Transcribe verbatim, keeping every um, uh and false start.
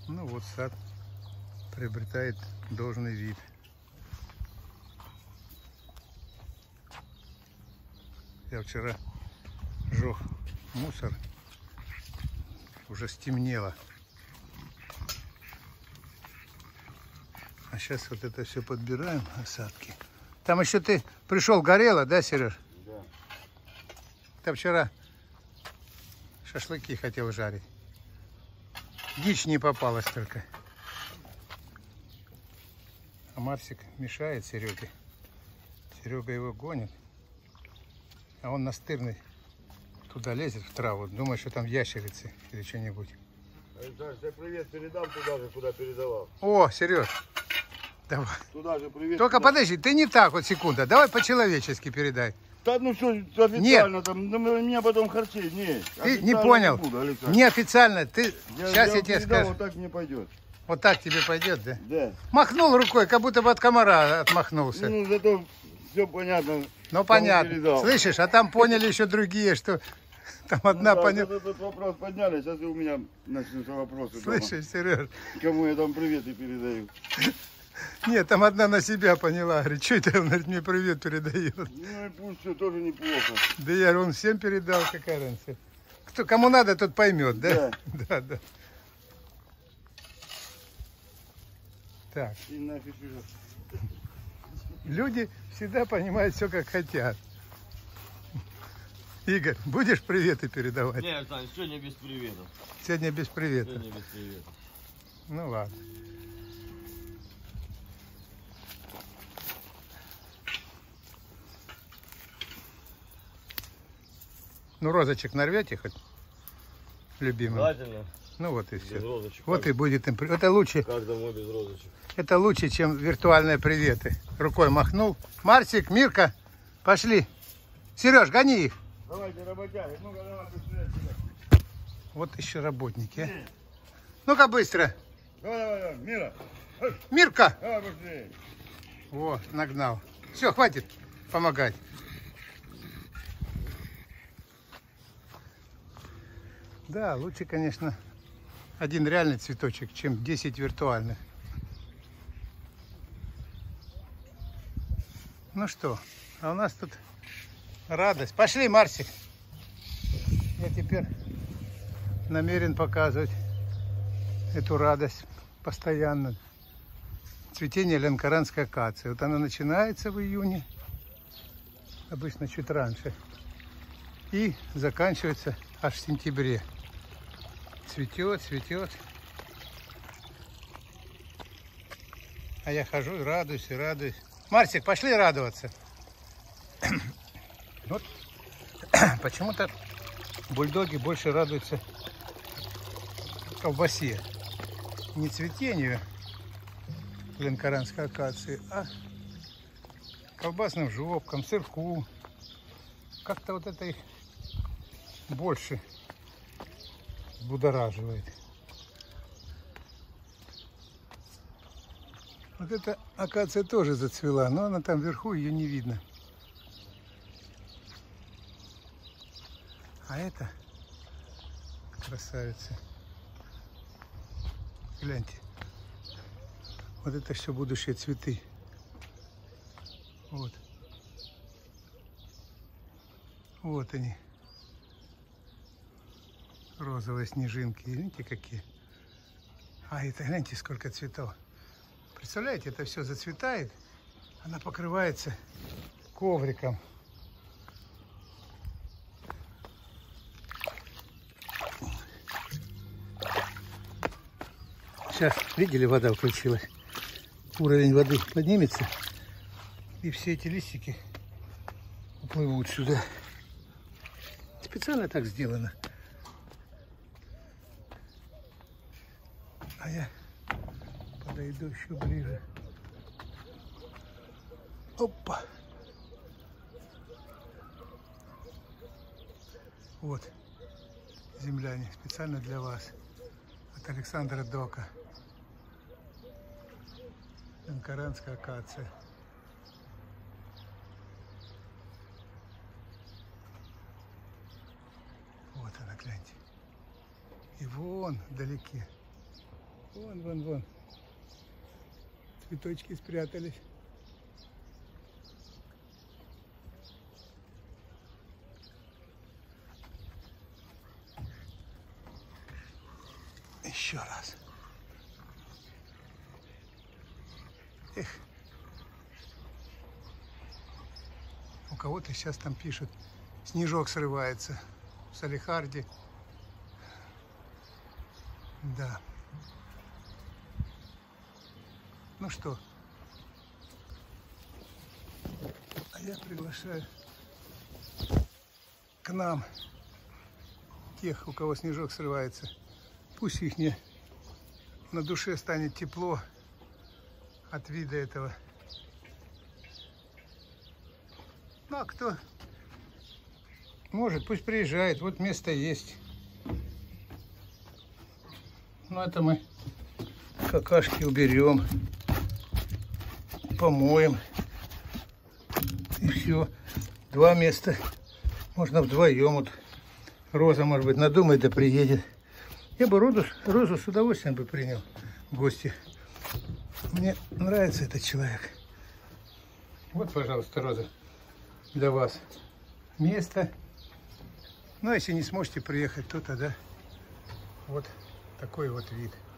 Ну вот сад приобретает должный вид. Я вчера жег мусор, уже стемнело. А сейчас вот это все подбираем, осадки. Там еще ты пришел, горело, да, Сереж? Да. Ты вчера шашлыки хотел жарить. Дичь не попалась только. А Марсик мешает Сереге. Серега его гонит. А он настырный. Туда лезет в траву. Думает, что там ящерицы или что-нибудь. Саш, я привет передам туда же, куда передавал. О, Сереж. Давай. Туда же привет. Только туда. подожди, ты не так вот, секунда. Давай по-человечески передай. Да ну что, официально Нет. там, ну, меня потом харчей. Не, ты не понял. Не буду, неофициально. Ты... Я, Сейчас я, я тебе скажу. Вот так мне пойдет. Вот так тебе пойдет, да? Да. Махнул рукой, как будто бы от комара отмахнулся. Ну, зато все понятно. Ну, понятно. Слышишь, а там поняли еще другие, что там одна ну, да, поняла. Вот этот вопрос подняли, сейчас и у меня начнутся вопросы. Слышишь, Сереж? Кому я там приветы передаю? Нет, там одна на себя поняла. Говорит, что это, он говорит, мне привет передает. Ну и пусть все тоже неплохо. Да я, он всем передал, какая разница. Кто, кому надо, тот поймет, да? Да. Да, да. Так. И нафиг уже. Люди всегда понимают все, как хотят. Игорь, будешь приветы передавать? Нет, Сань, сегодня без приветов. Сегодня без приветов. Сегодня без приветов. Ну ладно. Ну, розочек нарвете хоть, любимый? Желательно. Ну вот и все. Без розочек. Вот как, и будет им. Это лучше. Как домой без розочек? Это лучше, чем виртуальные приветы. Рукой махнул. Марсик, Мирка, пошли. Сереж, гони их. Давайте, работяги, ну-ка давай быстрее. Вот еще работники. А? Ну-ка быстро. Давай, давай, давай, Мира. Мирка. Давай быстрее. Вот, нагнал. Все, хватит помогать. Да, лучше, конечно, один реальный цветочек, чем десять виртуальных. Ну что, а у нас тут радость. Пошли, Марсик. Я теперь намерен показывать эту радость постоянно. Цветение ленкоранской акации. Вот она начинается в июне, обычно чуть раньше, и заканчивается аж в сентябре. Цветет, цветет. А я хожу и радуюсь, и радуюсь. Марсик, пошли радоваться. Вот почему-то бульдоги больше радуются колбасе. Не цветению ленкоранской акации, а колбасным жопкам, сырку. Как-то вот это их больше будораживает. Вот эта акация тоже зацвела, но она там вверху, ее не видно. А это красавица. Гляньте. Вот это все будущие цветы. Вот. Вот они. Розовые снежинки. Видите, какие? А это, гляньте, сколько цветов. Представляете, это все зацветает. Она покрывается ковриком. Сейчас, видели, вода включилась. Уровень воды поднимется. И все эти листики уплывут сюда. Специально так сделано. А я подойду еще ближе. Опа! Вот, земляне, специально для вас. От Александра Дока. Ленкоранская акация. Вот она, гляньте. И вон вдалеке Вон, вон, вон. Цветочки спрятались. Еще раз. Эх. У кого-то сейчас там пишут, снежок срывается в Салехарде. Да. Ну что, а я приглашаю к нам тех, у кого снежок срывается. Пусть их не на душе станет тепло от вида этого. Ну а кто может, пусть приезжает. Вот место есть. Ну это мы какашки уберем, помоем. И все. Два места. Можно вдвоем. Вот Роза, может быть, надумает, да приедет. Я бы Розу, Розу с удовольствием бы принял в гости. Мне нравится этот человек. Вот, пожалуйста, Роза, для вас место. Ну, а если не сможете приехать, то тогда вот такой вот вид.